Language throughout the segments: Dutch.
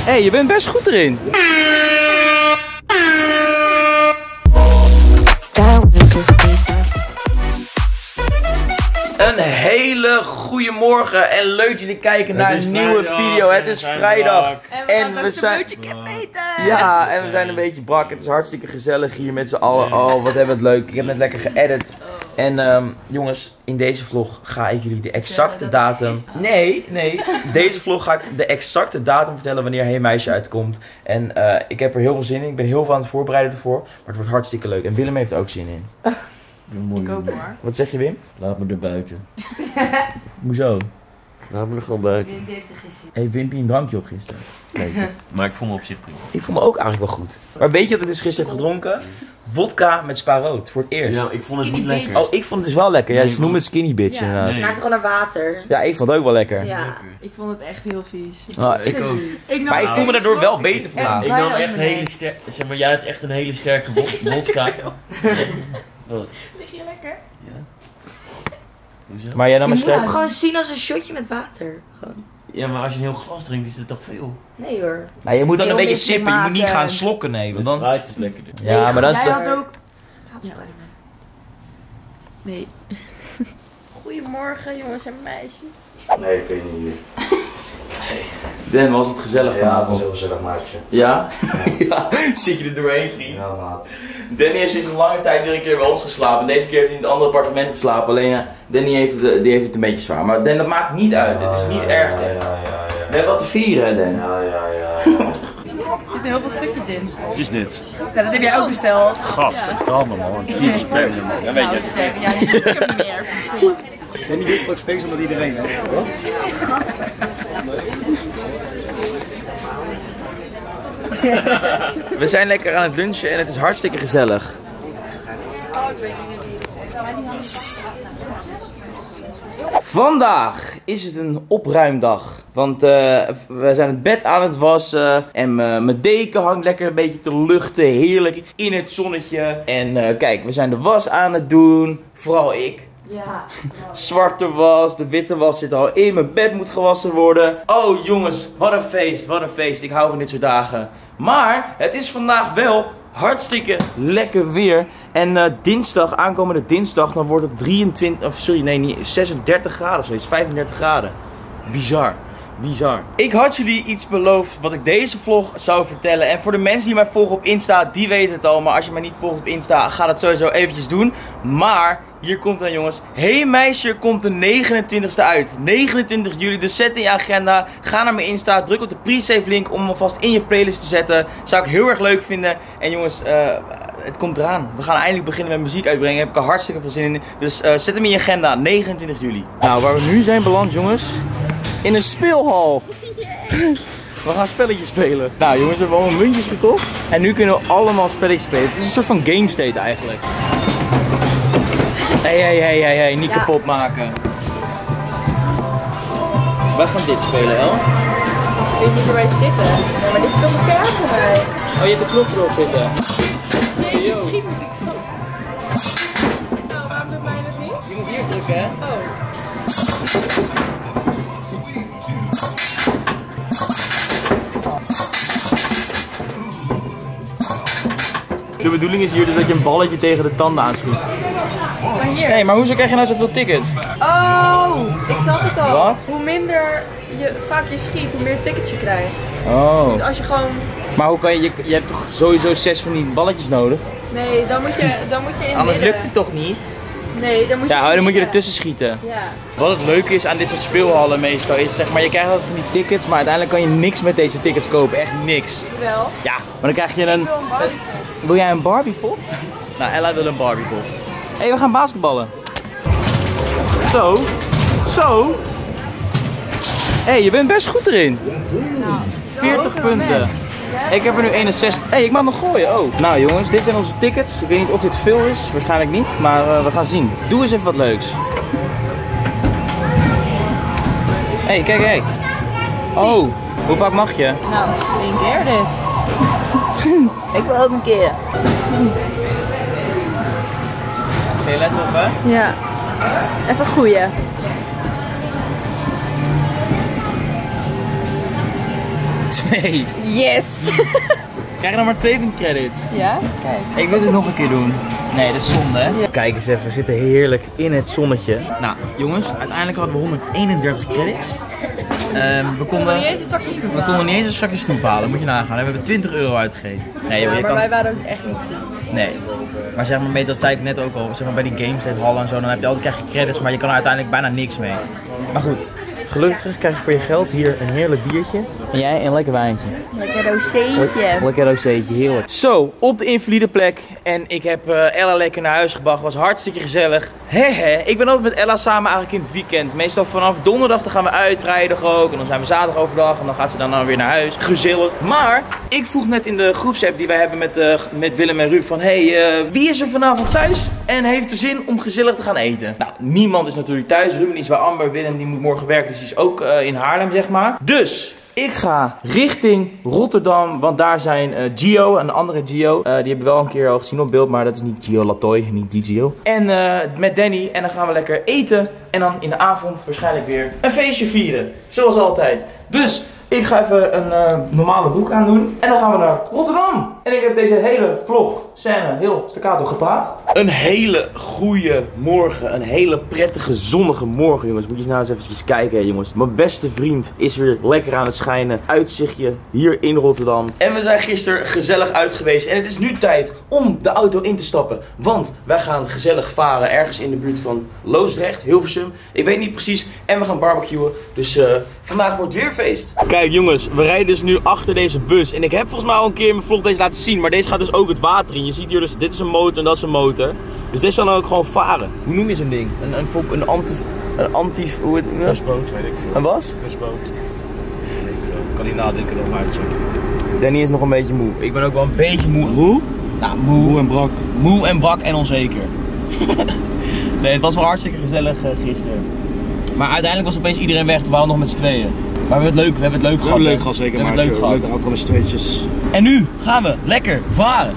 Hé, je bent best goed erin. Een hele goede morgen en leuk dat jullie kijken naar een nieuwe video. Het is vrijdag. En we zijn een kip eten. Ja, en we zijn een beetje brak. Het is hartstikke gezellig hier met z'n allen. Oh, wat hebben we het leuk. Ik heb net lekker geëdit. En jongens, in deze vlog ga ik jullie de exacte datum... Nee. Deze vlog ga ik de exacte datum vertellen wanneer Hey Meisje uitkomt. En ik heb er heel veel zin in. Ik ben heel veel aan het voorbereiden ervoor. Maar het wordt hartstikke leuk. En Willem heeft er ook zin in. Ik ook hoor. Wat zeg je, Wim? Laat me er buiten. Hoezo? Laat me er gewoon buiten. Dit heeft er geen zin. Hey, Wimpy een drankje op gisteren. Maar ik voel me op zich prima. Ik voel me ook eigenlijk wel goed. Maar weet je wat ik dus gisteren heb gedronken? Vodka met Spa rood, voor het eerst. Ja, ik vond het niet Skinny lekker. Oh, ik vond het dus wel lekker. Ja, ze noemen het skinny bitch inderdaad. Het smaakt gewoon naar water. Ja, ik vond het ook wel lekker. Ja. Ik vond het echt heel vies. Ik ook. Maar ik voel me daardoor wel beter vandaag. Ik nam echt een hele sterke, zeg maar, jij had echt een hele sterke vodka. Wat? Lig je lekker? Ja. Hoezo? Maar jij nam Je een moet het sterk. gewoon zien als een shotje met water. Gewoon. Ja, maar als je een heel glas drinkt is het toch veel? Nee hoor. Nou, je moet dan een Heel beetje sippen. Je moet niet gaan misselijkmakend. slokken, nee. Want Want dan... Sprite is lekkerder. Ja, maar dat is Jij de... had ook... Nee. Goedemorgen jongens en meisjes. Nee, vind je niet. Dan was het gezellig Ja, dat was vanavond. heel gezellig maatje. Ja? Ja, zit je er doorheen, vriend? Ja, maat. Danny heeft sinds een lange tijd weer een keer bij ons geslapen. Deze keer heeft hij in het andere appartement geslapen. Alleen Danny heeft het een beetje zwaar. Maar Dan, dat maakt niet uit. Het is niet erg. Ja, Dan. ja. We hebben wat te vieren, Dan. Ja. Er zitten heel veel stukjes in. Wat is dit? Ja, dat heb jij ook besteld. Gadverdamme man. Jezus, ver. Ja, weet Nou, je. zeg, ja, ik heb niet meer. En die wist ook speciaal met iedereen, hè? We zijn lekker aan het lunchen en het is hartstikke gezellig. Vandaag is het een opruimdag. Want we zijn het bed aan het wassen. En mijn deken hangt lekker een beetje te luchten. Heerlijk in het zonnetje. En kijk, we zijn de was aan het doen. Vooral ik. Ja. Zwarte was, de witte was zit al in. Mijn bed moet gewassen worden. Oh jongens, wat een feest, wat een feest. Ik hou van dit soort dagen. Maar het is vandaag wel hartstikke lekker weer. En dinsdag, aankomende dinsdag, dan wordt het 36 graden of zoiets. 35 graden. Bizar. Bizar. Ik had jullie iets beloofd wat ik deze vlog zou vertellen. En voor de mensen die mij volgen op Insta, die weten het al. Maar als je mij niet volgt op Insta, ga dat sowieso eventjes doen. Maar, hier komt het jongens. Hey Meisje komt de 29e uit. 29 juli, dus zet in je agenda. Ga naar mijn Insta, druk op de pre-save link om hem alvast in je playlist te zetten. Zou ik heel erg leuk vinden. En jongens, het komt eraan. We gaan eindelijk beginnen met muziek uitbrengen. Daar heb ik er hartstikke veel zin in. Dus zet hem in je agenda, 29 juli. Nou, waar we nu zijn beland jongens. In een speelhal. We gaan spelletjes spelen. Nou jongens, we hebben allemaal muntjes gekocht. En nu kunnen we allemaal spelletjes spelen. Het is een soort van game state eigenlijk. Hey, niet kapot maken. Wij gaan dit spelen, El. Ik moet erbij zitten. Ja, maar dit is veel te ver voor mij. Oh, je hebt de knop erop zitten. Nee, misschien moet ik het ook. Nou, waarom doet mij dat niet? Je moet hier drukken, hè? Oh. De bedoeling is hier dus dat je een balletje tegen de tanden aanschiet. Maar hier. Hé, maar hoezo krijg je nou zoveel tickets? Oh, ik snap het al. Wat? Hoe minder vaak je schiet, hoe meer tickets je krijgt. Oh. Dus als je gewoon... Maar hoe kan je hebt toch sowieso 6 van die balletjes nodig? Nee, dan moet je in Anders midden. lukt het toch niet? Nee, dan moet je Ja, in dan moet je midden. ertussen schieten. Ja. Wat het leuke is aan dit soort speelhallen meestal is, zeg maar, je krijgt altijd van die tickets, maar uiteindelijk kan je niks met deze tickets kopen. Echt niks. Wel. Ja, maar dan krijg je een... Wil jij een Barbiepop? Nou, Ella wil een Barbiepop. Hé, we gaan basketballen. Zo. Zo. Hé, je bent best goed erin. 40 punten. Ik heb er nu 61. Hé, ik mag nog gooien. Oh. Nou jongens, dit zijn onze tickets. Ik weet niet of dit veel is. Waarschijnlijk niet. Maar we gaan zien. Doe eens even wat leuks. Hé, kijk. Oh, hoe vaak mag je? Nou, 1 keer dus. Ik wil ook een keer. Oké, let op hè. Ja. Even goeie. 2. Yes! Krijg je dan maar 2 van die credits? Ja? Kijk. Ik wil dit nog een keer doen. Nee, dat is zonde, hè? Ja. Kijk eens even, we zitten heerlijk in het zonnetje. Nou, jongens, uiteindelijk hadden we 131 credits. We konden niet eens een zakje snoep halen, moet je nagaan. We hebben 20 euro uitgegeven. Nee, joh, Ja, je maar kan... wij waren ook echt niet goed. Nee. Maar zeg maar, dat zei ik net ook al, zeg maar bij die games hallen en zo, dan heb je altijd, krijg je credits, maar je kan er uiteindelijk bijna niks mee. Maar goed, gelukkig krijg je voor je geld hier een heerlijk biertje. En jij een lekker wijntje. Lekker rozeetje. Lekker rozeetje, heerlijk. Zo, op de invalide plek. En ik heb Ella lekker naar huis gebracht. Was hartstikke gezellig. Hehe, ik ben altijd met Ella samen eigenlijk in het weekend. Meestal vanaf donderdag dan gaan we uitrijden ook. En dan zijn we zaterdag overdag en dan gaat ze dan weer naar huis. Gezellig. Maar ik vroeg net in de groepsapp die wij hebben met Willem en Ruud van... Hey, wie is er vanavond thuis en heeft er zin om gezellig te gaan eten? Nou, niemand is natuurlijk thuis. Ruben is bij Amber. Willem die moet morgen werken, dus die is ook in Haarlem, zeg maar. Dus... ik ga richting Rotterdam, want daar zijn Gio, een andere Gio. Die hebben we wel een keer al gezien op beeld, maar dat is niet Gio Latoy, niet die Gio. En met Danny, en dan gaan we lekker eten. En dan in de avond waarschijnlijk weer een feestje vieren, zoals altijd. Dus ik ga even een normale broek aandoen en dan gaan we naar Rotterdam. En ik heb deze hele vlog, scène, heel staccato gepraat. Een hele goede morgen, een hele prettige zonnige morgen, jongens. Moet je nou eens even kijken, hè, jongens. Mijn beste vriend is weer lekker aan het schijnen. Uitzichtje hier in Rotterdam. En we zijn gisteren gezellig uit geweest. En het is nu tijd om de auto in te stappen. Want wij gaan gezellig varen ergens in de buurt van Loosdrecht, Hilversum. Ik weet niet precies. En we gaan barbecuen. Dus vandaag wordt weer feest. Kijk jongens, we rijden dus nu achter deze bus. En ik heb volgens mij al een keer in mijn vlog deze laten zien. Maar deze gaat dus ook het water in. Je ziet hier dus, dit is een motor en dat is een motor. Dus deze kan ook gewoon varen. Hoe noem je zo'n ding? Een anti... Hoe het... Busboot, weet ik veel. Een was? Busboot. Kan niet nadenken nog maar uitchecken. Danny is nog een beetje moe. Ik ben ook wel een beetje moe. Hoe? Nou, Moe en brak. Moe en brak en onzeker. Nee, het was wel hartstikke gezellig gisteren. Maar uiteindelijk was opeens iedereen weg. We waren nog met z'n tweeën. Maar we hebben het leuk gehad. We hebben leuk gehad, zeker. We hebben het leuk gehad. Leuk auto met z'n tweetjes. En nu gaan we lekker varen.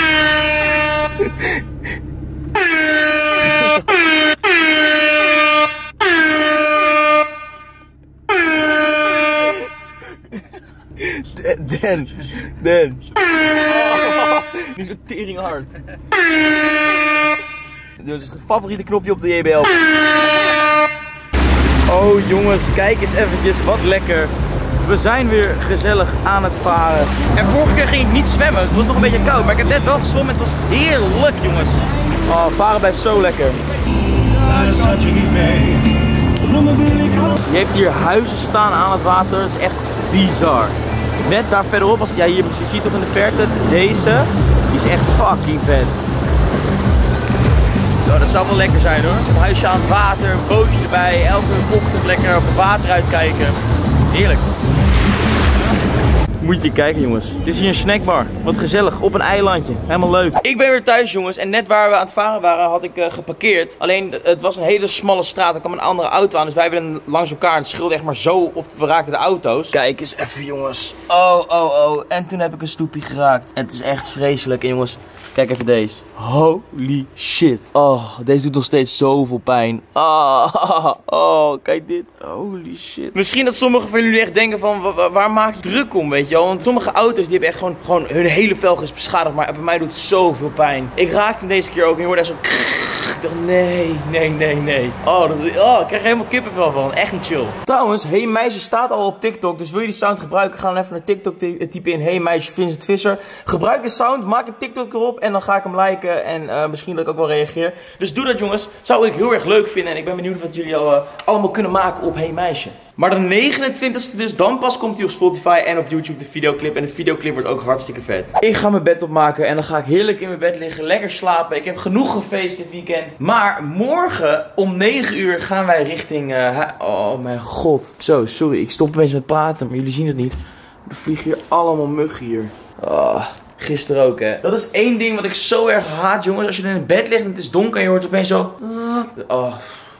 Dan. Die is een tering hard. Dit is het favoriete knopje op de JBL. Oh jongens, kijk eens eventjes, wat lekker. We zijn weer gezellig aan het varen. En vorige keer ging ik niet zwemmen, het was nog een beetje koud. Maar ik heb net wel gezwommen, het was heerlijk jongens. Oh, varen blijft zo lekker. Je hebt hier huizen staan aan het water, het is echt bizar. Net daar verderop, was, ja hier, je ziet toch in de verte, deze, die is echt fucking vet. Zo, dat zou wel lekker zijn hoor. Een huisje aan het water, een bootje erbij, elke ochtend lekker op het water uitkijken. Heerlijk. Moet je kijken jongens, het is hier een snackbar. Wat gezellig, op een eilandje, helemaal leuk. Ik ben weer thuis jongens en net waar we aan het varen waren had ik geparkeerd. Alleen het was een hele smalle straat, er kwam een andere auto aan. Dus wij werden langs elkaar en het scheelde echt maar zo of we raakten de auto's. Kijk eens even jongens. Oh. En toen heb ik een stoepie geraakt. En het is echt vreselijk en jongens. Kijk even deze. Holy shit. Oh, deze doet nog steeds zoveel pijn. Oh, kijk dit. Holy shit. Misschien dat sommigen van jullie echt denken van, waar maak je druk om, weet je wel? Want sommige auto's die hebben echt gewoon hun hele velg is beschadigd. Maar bij mij doet het zoveel pijn. Ik raakte hem deze keer ook en je hoorde echt zo... Ik dacht, nee. Oh, ik krijg er helemaal kippenvel van. Echt niet chill. Trouwens, Hey Meisje staat al op TikTok. Dus wil je die sound gebruiken, ga dan even naar TikTok typen in Hey Meisje Vincent Visser. Gebruik de sound, maak een TikTok erop en dan ga ik hem liken. En misschien dat ik ook wel reageer. Dus doe dat jongens. Zou ik heel erg leuk vinden. En ik ben benieuwd wat jullie allemaal kunnen maken op Hey Meisje. Maar de 29e dus, dan pas komt hij op Spotify en op YouTube de videoclip. En de videoclip wordt ook hartstikke vet. Ik ga mijn bed opmaken en dan ga ik heerlijk in mijn bed liggen, lekker slapen. Ik heb genoeg gefeest dit weekend. Maar morgen om 9 uur gaan wij richting... oh mijn god. Zo, sorry, ik stop opeens met praten, maar jullie zien het niet. Er vliegen hier allemaal muggen hier. Oh, gisteren ook hè. Dat is één ding wat ik zo erg haat jongens. Als je in het bed ligt en het is donker en je hoort opeens zo... Oh...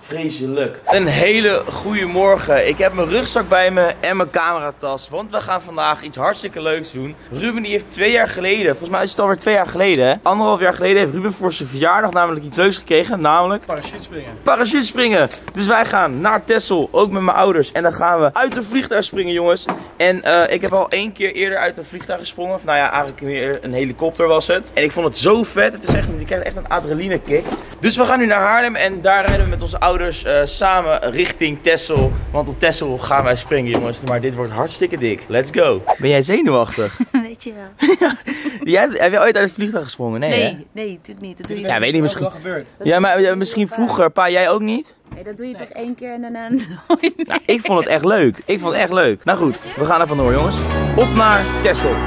Vreselijk. Een hele goede morgen. Ik heb mijn rugzak bij me en mijn cameratas. Want we gaan vandaag iets hartstikke leuks doen. Ruben die heeft 2 jaar geleden, volgens mij is het alweer 2 jaar geleden. Hè? 1,5 jaar geleden heeft Ruben voor zijn verjaardag namelijk iets leuks gekregen. Namelijk Parachutespringen. parachutespringen. Dus wij gaan naar Texel, ook met mijn ouders. En dan gaan we uit een vliegtuig springen, jongens. En ik heb al 1 keer eerder uit een vliegtuig gesprongen. Of nou ja, eigenlijk weer een helikopter was het. En ik vond het zo vet. Het is echt, je krijgt echt een adrenaline kick. Dus we gaan nu naar Haarlem en daar rijden we met onze ouders samen richting Texel. Want op Texel gaan wij springen, jongens. Maar dit wordt hartstikke dik. Let's go. Ben jij zenuwachtig? Weet je wel. Heb jij ooit uit het vliegtuig gesprongen? Nee, hè? Nee, natuurlijk niet. Dat doe je Ja, weet niet, misschien. Gebeurd. Ja, maar misschien vroeger. Pa, jij ook niet? Nee, dat doe je toch 1 keer en daarna nooit meer. Nou, ik vond het echt leuk. Ik vond het echt leuk. Nou goed, we gaan er vandoor, jongens. Op naar Texel.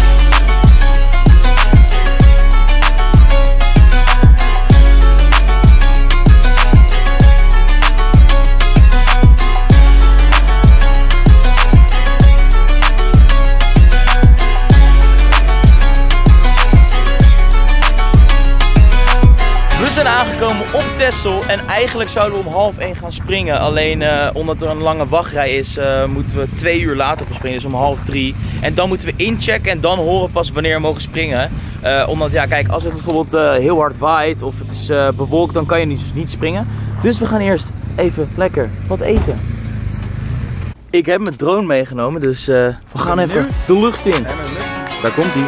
We zijn aangekomen op Texel en eigenlijk zouden we om 12:30 gaan springen. Alleen omdat er een lange wachtrij is, moeten we 2 uur later springen, dus om 2:30. En dan moeten we inchecken en dan horen pas wanneer we mogen springen. Omdat ja, kijk, als het bijvoorbeeld heel hard waait of het is bewolkt, dan kan je niet springen. Dus we gaan eerst even lekker wat eten. Ik heb mijn drone meegenomen, dus we gaan even de lucht in. Daar komt hij.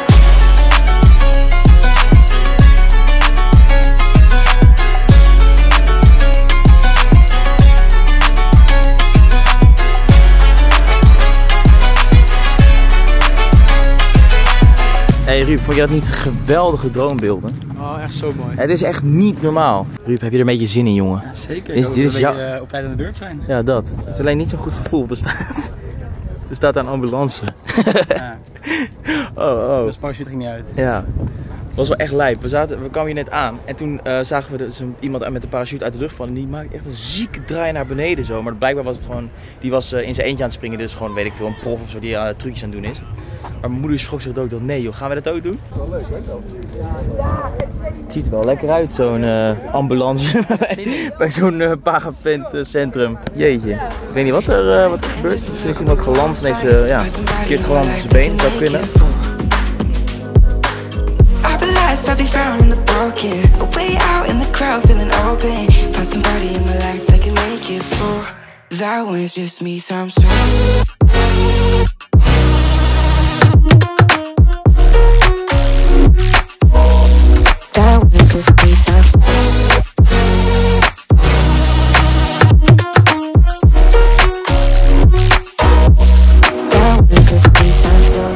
Hey Ruud, vond je dat niet geweldige droombeelden? Oh, echt zo mooi. Het is echt niet normaal. Ruud, heb je er een beetje zin in, jongen? Zeker. Dit is jouw... op tijd aan de beurt zijn. Ja, dat. Het is alleen niet zo'n goed gevoel. Er staat een ambulance. Ja. Oh. Dus parachute ging niet uit. Ja. Dat was wel echt lijp. We kwamen hier net aan en toen zagen we dus iemand met de parachute uit de lucht vallen. En die maakte echt een zieke draai naar beneden zo. Maar blijkbaar was het gewoon, die was in zijn eentje aan het springen. Dus gewoon, weet ik veel, een prof of zo die trucjes aan het doen is. Maar mijn moeder schrok zich dood. Dat nee joh, gaan we dat ook doen? Dat is wel leuk hè zelfs. Het ziet er wel lekker uit, zo'n ambulance bij zo'n pagapentcentrum. Jeetje. Ik weet niet wat er gebeurt. Misschien is iemand geland en heeft verkeerd geland op zijn been. Dat zou kunnen. I'll be found in the broken, way out in the crowd, feeling open. Find somebody in my life that can make it for that one. It's just me times 2. That was just me times 2. That was just me times 2.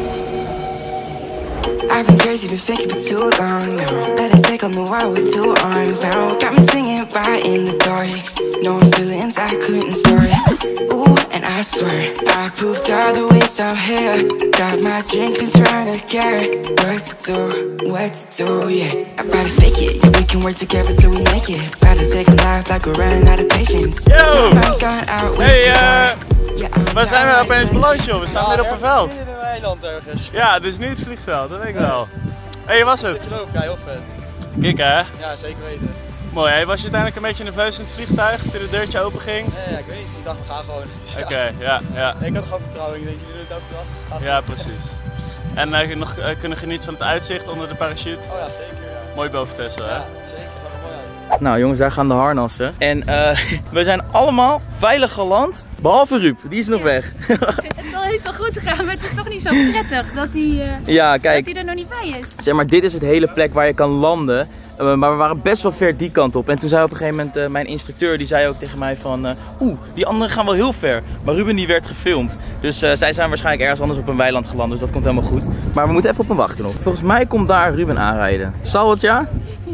I've been crazy, been thinking for too long now. Let it take on the world with 2 arms now. Got me singing right in the dark. No feelings I couldn't store it. Ooh, and I swear I proved all the ways I'm here. Got my drink and trying to get what to do, yeah. I better fake it, yeah, we can work together till we make it. Better take a life like we're running out of patience. Yo! My mind's gone out with Hey, yeah, waar zijn we opeens beland, joh? We staan midden op een veld. In een weiland ergens. Ja, dit is niet het vliegveld, dat weet ik wel. Hé, hey, was het? Ja, heel vet. Kijk hè? Ja, zeker weten. Mooi, hey, was je uiteindelijk een beetje nerveus in het vliegtuig toen het deurtje open ging? Nee, ik weet niet. Ik dacht, we gaan gewoon. Oké, ja. Nee, ik had er gewoon vertrouwen in. Ik denk, jullie doen het elke dag. Ja, precies. En nog kunnen genieten van het uitzicht onder de parachute. Oh ja, zeker. Ja. Mooi boven Texel, hè? Ja, zeker. Dat zag er mooi uit. Nou jongens, daar gaan de harnassen. En we zijn allemaal veilig geland. Behalve Ruud, die is nog weg. Het zal heus wel goed gaan, maar het is toch niet zo prettig dat hij Ja, kijk. er nog niet bij is. Zeg maar, dit is het hele plek waar je kan landen. Maar we waren best wel ver die kant op. En toen zei op een gegeven moment mijn instructeur, die zei ook tegen mij van... die anderen gaan wel heel ver. Maar Ruben die werd gefilmd. Dus zij zijn waarschijnlijk ergens anders op een weiland geland. Dus dat komt helemaal goed. Maar we moeten even op hem wachten nog. Volgens mij komt daar Ruben aanrijden. Zal het ja?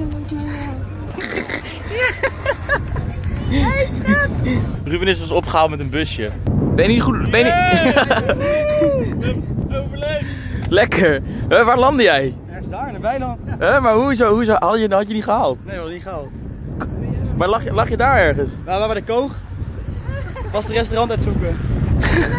Ruben is dus opgehaald met een busje. Ben je niet goed? Ben je niet... Lekker. Waar landde jij? Ergens daar in een weiland. Maar hoezo? Had je die gehaald? Nee, wel niet gehaald. Maar lag je daar ergens? We waren bij de Koog. Was het restaurant uitzoeken.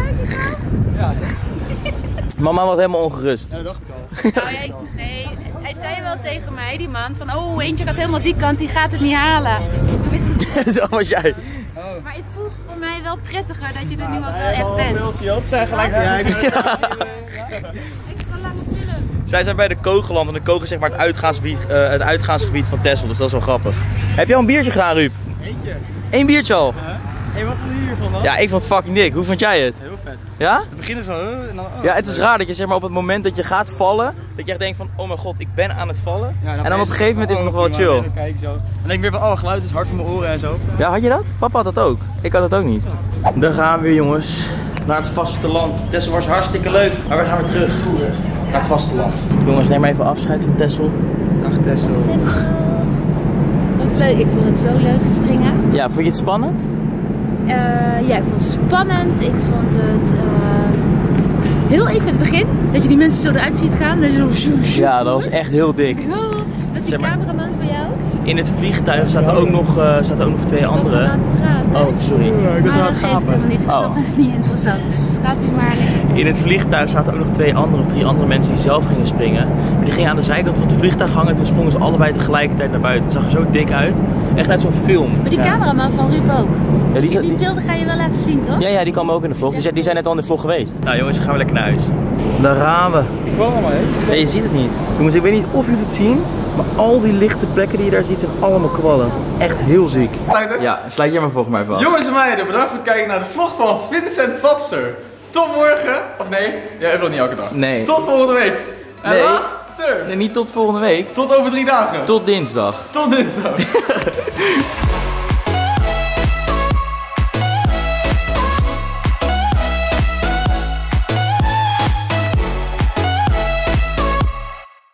Ja, zeg. Mama was helemaal ongerust. Ja, dat dacht ik al. Nee, hij zei wel tegen mij, die man, van oh, eentje gaat helemaal die kant, die gaat het niet halen. Toen wist ik Zo was jij. Maar het voelt voor mij wel prettiger dat je er nu al wel echt bent. Wilsje op zijn gelijk. Extra lange pillen. Zij zijn bij de Koog geland en de Koog is zeg maar het uitgaansgebied van Texel, dus dat is wel grappig. Heb je al een biertje gedaan, Ruud? Eentje. Eén biertje al? Hé, wat vond je hiervan dan? Ja, ik vond het fucking dik. Hoe vond jij het? Heel vet. Ja? We beginnen zo, en dan... Ja, het is raar dat je zeg maar op het moment dat je gaat vallen, dat je echt denkt van, oh mijn god, ik ben aan het vallen. Ja, en dan op een gegeven moment is het nog wel chill. Dan kijk ik zo. En denk ik weer van, oh, geluid is hard voor mijn oren en zo. Ja, had je dat? Papa had dat ook. Ik had dat ook niet. Daar gaan we weer, jongens. Naar het vasteland. Texel was hartstikke leuk, maar we gaan weer terug naar het vasteland. Jongens, neem maar even afscheid van Texel. Dag Texel. Dat was leuk, ik vond het zo leuk het springen. Ja, vond je het spannend? Ja, ik vond het spannend. Ik vond het heel even in het begin, dat je die mensen zo eruit ziet gaan. Dat je zo... Ja, dat was echt heel dik. Dat die Zeg maar- cameraman van jou In het vliegtuig zaten ook nog twee andere. praten. Oh, sorry. Ik ben zo Maar aan dat het geeft helemaal niet, ik snap Oh. het niet interessant. Dus gaat u maar. In het vliegtuig zaten ook nog drie andere mensen die zelf gingen springen. Maar die gingen aan de zijkant van het vliegtuig hangen en toen sprongen ze allebei tegelijkertijd naar buiten. Het zag er zo dik uit. Echt uit zo'n film. Maar die cameraman van Ruud ook. Ja, Die beelden ga je wel laten zien, toch? Ja, die komen ook in de vlog. Die zijn net al in de vlog geweest. Nou jongens, dan gaan we lekker naar huis. Daar gaan we. Ik kwam allemaal heen. Nee, je ziet het niet. Jongens, ik weet niet of jullie het zien, maar al die lichte plekken die je daar ziet zijn allemaal kwallen. Echt heel ziek. Ja, sluit jij maar volgens mij van. Jongens en meiden, bedankt voor het kijken naar de vlog van Vincent Vapser. Tot morgen. Of nee, ja, ik wil niet elke dag. Nee. Tot volgende week. En Nee. later. Nee, niet tot volgende week. Tot over 3 dagen. Tot dinsdag. Tot dinsdag.